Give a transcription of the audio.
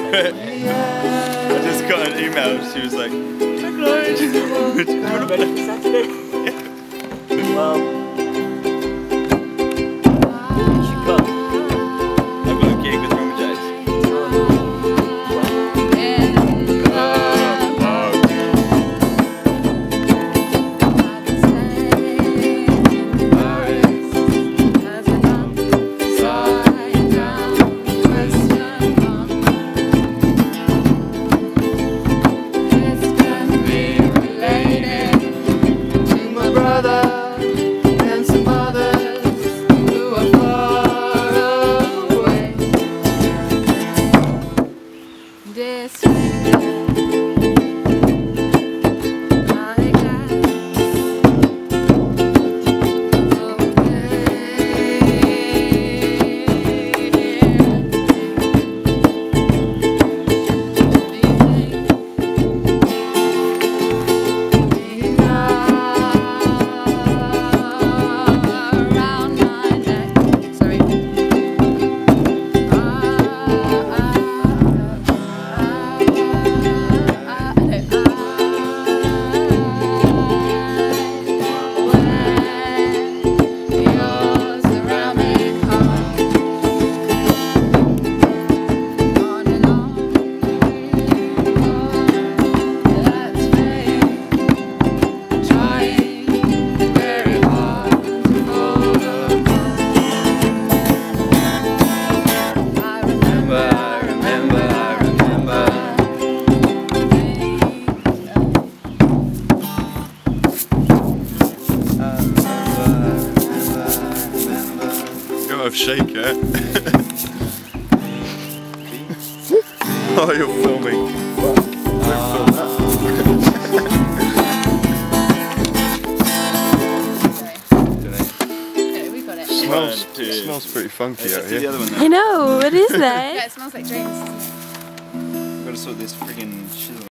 I just got an email. She was like, "Hi Clyde." Ready for Saturday? Well, you should come. I've got a gig with Roman James. Shake it. Oh, you're filming. Don't film that. We got it. Smells pretty funky out here. I know, what is that? Yeah, it smells like drinks. I've got to sort this friggin' shit